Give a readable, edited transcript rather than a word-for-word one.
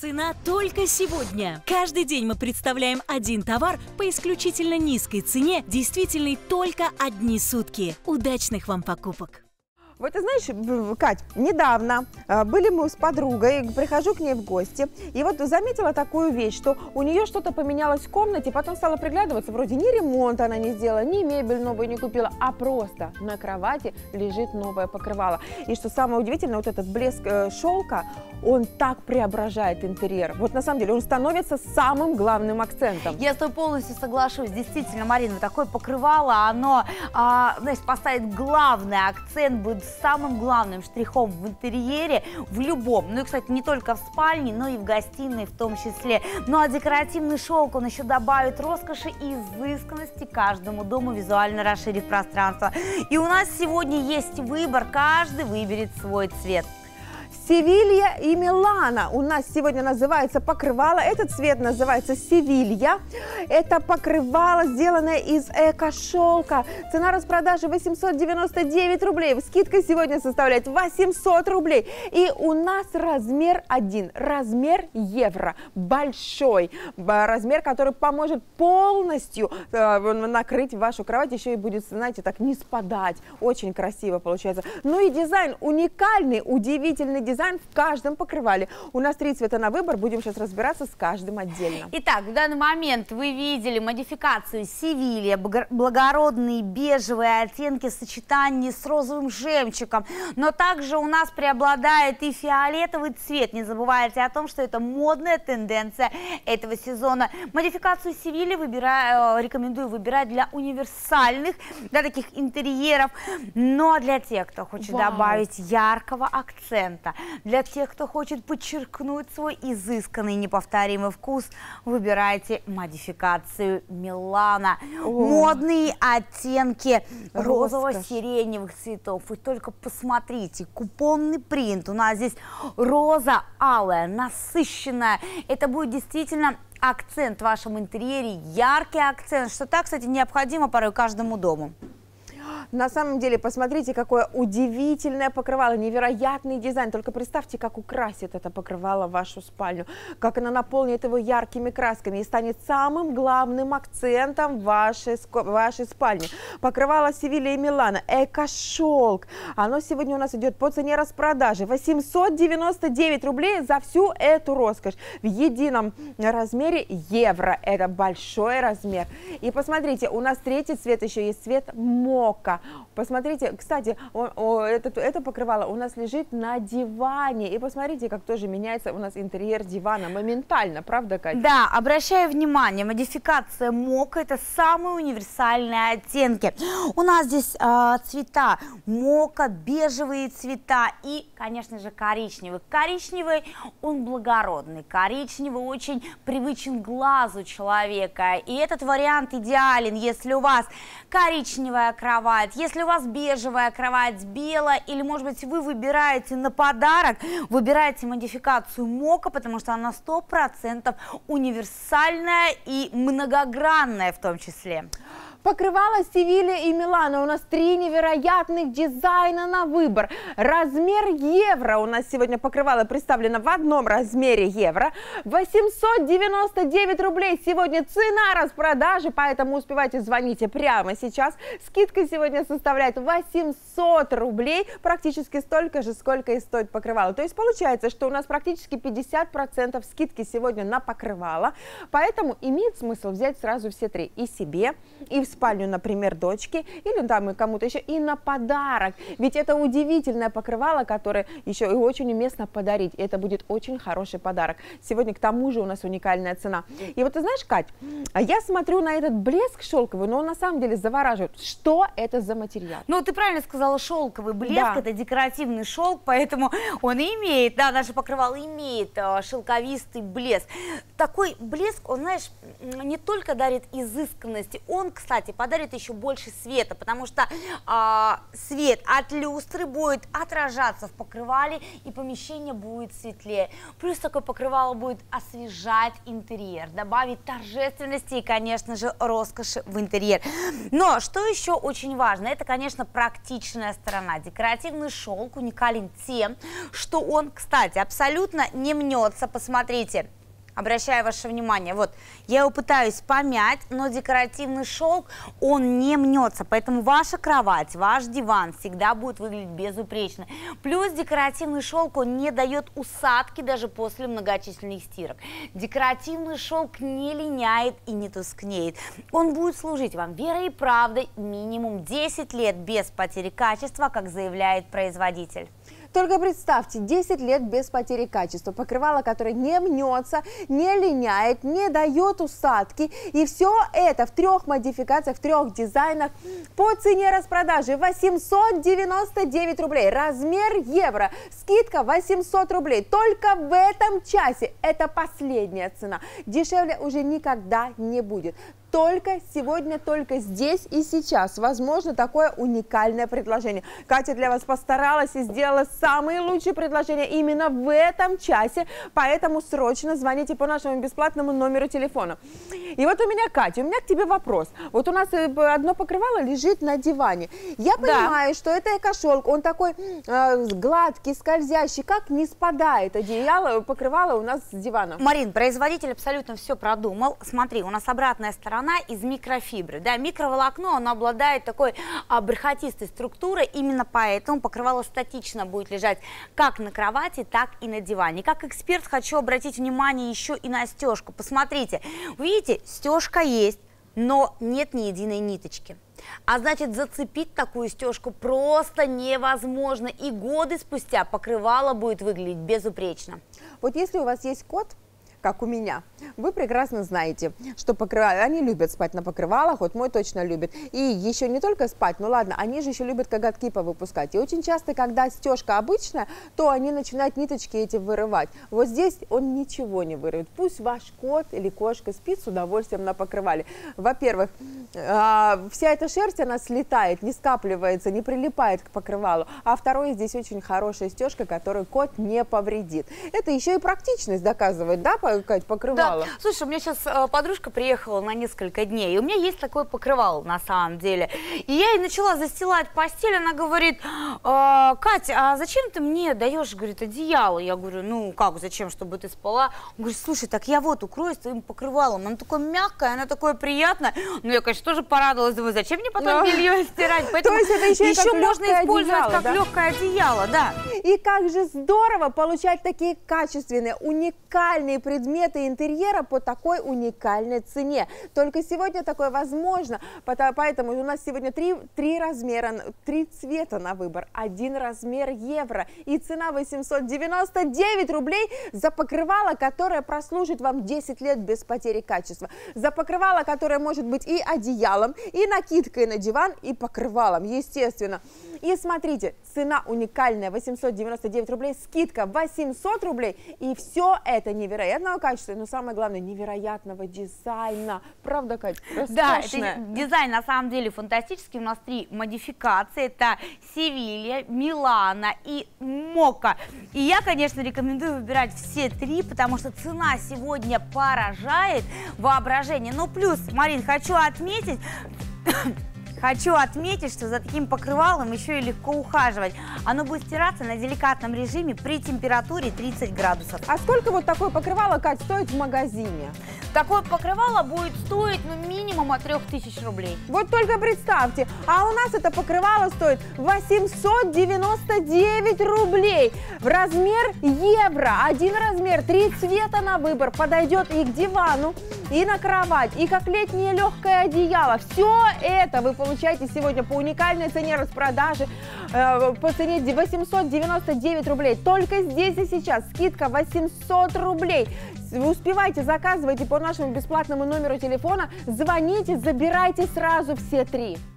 Цена только сегодня. Каждый день мы представляем один товар по исключительно низкой цене, действительной только одни сутки. Удачных вам покупок! Вот ты знаешь, Кать, недавно были мы с подругой, прихожу к ней в гости, и вот заметила такую вещь, что у нее что-то поменялось в комнате, потом стала приглядываться, вроде ни ремонт она не сделала, ни мебель новую не купила, а просто на кровати лежит новое покрывало. И что самое удивительное, вот этот блеск шелка, он так преображает интерьер. Вот на самом деле он становится самым главным акцентом. Я с тобой полностью соглашусь. Действительно, Марина, такое покрывало, оно, значит, поставит главный акцент, будет самым главным штрихом в интерьере, в любом. Ну и, кстати, не только в спальне, но и в гостиной в том числе. Ну а декоративный шелк, он еще добавит роскоши и изысканности каждому дому, визуально расширив пространство. И у нас сегодня есть выбор, каждый выберет свой цвет. Севилья и Милано у нас сегодня называется покрывало. Этот цвет называется Севилья. Это покрывало, сделанное из эко-шелка. Цена распродажи 899 рублей. Скидка сегодня составляет 800 рублей. И у нас размер один, размер евро. Большой размер, который поможет полностью накрыть вашу кровать. Еще и будет, знаете, так не спадать. Очень красиво получается. Ну и дизайн уникальный, удивительный дизайн в каждом покрывале. У нас 3 цвета на выбор, будем сейчас разбираться с каждым отдельно. Итак, в данный момент вы видели модификацию Севилья, благородные бежевые оттенки в сочетании с розовым жемчугом, но также у нас преобладает и фиолетовый цвет. Не забывайте о том, что это модная тенденция этого сезона. Модификацию Севилья рекомендую выбирать для универсальных, для таких интерьеров, но для тех, кто хочет добавить яркого акцента, для тех, кто хочет подчеркнуть свой изысканный неповторимый вкус, выбирайте модификацию Милано. Модные оттенки розово-сиреневых цветов. Вы только посмотрите, купонный принт. У нас здесь роза алая, насыщенная. Это будет действительно акцент в вашем интерьере, яркий акцент, что так, кстати, необходимо порой каждому дому. На самом деле, посмотрите, какое удивительное покрывало, невероятный дизайн. Только представьте, как украсит это покрывало вашу спальню, как она наполнит его яркими красками и станет самым главным акцентом вашей спальни. Покрывало Севилья и Милано, эко-шелк. Оно сегодня у нас идет по цене распродажи 899 рублей за всю эту роскошь. В едином размере евро. Это большой размер. И посмотрите, у нас 3-й цвет еще есть, цвет мока. Посмотрите, кстати, это покрывало у нас лежит на диване. И посмотрите, как тоже меняется у нас интерьер дивана моментально, правда, Катя? Да, обращаю внимание, модификация мока — это самые универсальные оттенки. У нас здесь цвета мока, бежевые цвета и, конечно же, коричневый. Коричневый, он благородный, коричневый очень привычен глазу человека. И этот вариант идеален, если у вас коричневая кровать, если у вас бежевая кровать, белая, или, может быть, вы выбираете на подарок, выбираете модификацию мока, потому что она 100% универсальная и многогранная в том числе. Покрывало Севилья и Милано. У нас 3 невероятных дизайна на выбор. Размер евро. У нас сегодня покрывало представлено в одном размере евро. 899 рублей. Сегодня цена распродажи, поэтому успевайте, звоните прямо сейчас. Скидка сегодня составляет 800 рублей. Практически столько же, сколько и стоит покрывало. То есть получается, что у нас практически 50% скидки сегодня на покрывало. Поэтому имеет смысл взять сразу все 3. И себе, и в спальню, например, дочки, или там и кому-то еще, и на подарок. Ведь это удивительное покрывало, которое еще и очень уместно подарить. Это будет очень хороший подарок. Сегодня к тому же у нас уникальная цена. И вот ты знаешь, Кать, я смотрю на этот блеск шелковый, но он на самом деле завораживает. Что это за материал? Ну, ты правильно сказала, шелковый блеск, да. Это декоративный шелк, поэтому он имеет, да, наше покрывало имеет шелковистый блеск. Такой блеск, он, знаешь, не только дарит изысканности, он, кстати, кровати, подарит еще больше света, потому что свет от люстры будет отражаться в покрывале, и помещение будет светлее. Плюс такое покрывало будет освежать интерьер, добавить торжественности и, конечно же, роскоши в интерьер. Но что еще очень важно, это, конечно, практичная сторона. Декоративный шелк уникален тем, что он, кстати, абсолютно не мнется. Посмотрите. Обращаю ваше внимание, вот, я его пытаюсь помять, но декоративный шелк, он не мнется, поэтому ваша кровать, ваш диван всегда будет выглядеть безупречно. Плюс декоративный шелк, он не дает усадки даже после многочисленных стирок. Декоративный шелк не линяет и не тускнеет. Он будет служить вам верой и правдой минимум 10 лет без потери качества, как заявляет производитель. Только представьте, 10 лет без потери качества, покрывало, которое не мнется, не линяет, не дает усадки. И все это в 3 модификациях, в 3 дизайнах по цене распродажи 899 рублей. Размер евро, скидка 800 рублей. Только в этом часе. Это последняя цена. Дешевле уже никогда не будет. Только сегодня, только здесь и сейчас возможно такое уникальное предложение. Катя для вас постаралась и сделала самые лучшие предложения именно в этом часе, поэтому срочно звоните по нашему бесплатному номеру телефона. И вот у меня, Катя, у меня к тебе вопрос. Вот у нас одно покрывало лежит на диване. Я понимаю, что это эко-шелк, он такой гладкий, скользящий, как не спадает одеяло, покрывало у нас с дивана. Марин, производитель абсолютно все продумал. Смотри, у нас обратная сторона из микрофибры. Да, микроволокно, оно обладает такой бархатистой структурой, именно поэтому покрывало статично будет лежать как на кровати, так и на диване. Как эксперт хочу обратить внимание еще и на стежку. Посмотрите, видите, стежка есть, но нет ни единой ниточки. А значит, зацепить такую стежку просто невозможно, и годы спустя покрывало будет выглядеть безупречно. Вот если у вас есть кот, как у меня, вы прекрасно знаете, что они любят спать на покрывалах, вот мой точно любит. И еще не только спать, ну ладно, они же еще любят коготки повыпускать. И очень часто, когда стежка обычная, то они начинают ниточки эти вырывать. Вот здесь он ничего не вырвет. Пусть ваш кот или кошка спит с удовольствием на покрывале. Во-первых, вся эта шерсть, она слетает, не скапливается, не прилипает к покрывалу. А второе, здесь очень хорошая стежка, которую кот не повредит. Это еще и практичность доказывает, да, покрывало? Да. Слушай, у меня сейчас подружка приехала на несколько дней, и у меня есть такое покрывало на самом деле. И я ей начала застилать постель, она говорит: Катя, а зачем ты мне даешь, говорит, одеяло? Я говорю, ну как, зачем, чтобы ты спала? Он говорит, слушай, так я вот укроюсь твоим покрывалом, оно такое мягкое, оно такое приятное. Ну я, конечно, тоже порадовалась, думаю, зачем мне потом белье стирать? Поэтому то есть это еще можно использовать одеяло, как легкое одеяло, да. И как же здорово получать такие качественные, уникальные предметы интерьера по такой уникальной цене. Только сегодня такое возможно, поэтому у нас сегодня три размера, 3 цвета на выбор, 1 размер евро и цена 899 рублей за покрывало, которое прослужит вам 10 лет без потери качества. За покрывало, которое может быть и одеялом, и накидкой на диван, и покрывалом, естественно. И смотрите, цена уникальная, 899 рублей, скидка 800 рублей, и все это невероятного качества, но самое главное, невероятного дизайна. Правда, Катя? Да, это дизайн на самом деле фантастический. У нас 3 модификации. Это Севилья, Милана и Мока. И я, конечно, рекомендую выбирать все 3, потому что цена сегодня поражает воображение. Ну, плюс, Марин, хочу отметить, что за таким покрывалом еще и легко ухаживать. Оно будет стираться на деликатном режиме при температуре 30 градусов. А сколько вот такое покрывало, Кать, стоит в магазине? Такое покрывало будет стоить, ну, минимум от 3000 рублей. Вот только представьте, а у нас это покрывало стоит 899 рублей. В размер евро. 1 размер, 3 цвета на выбор. Подойдет и к дивану, и на кровать, и как летнее легкое одеяло. Все это вы получаете сегодня по уникальной цене распродажи, по цене 899 рублей. Только здесь и сейчас скидка 800 рублей. Вы успевайте, заказывайте по нашему бесплатному номеру телефона, звоните, забирайте сразу все 3.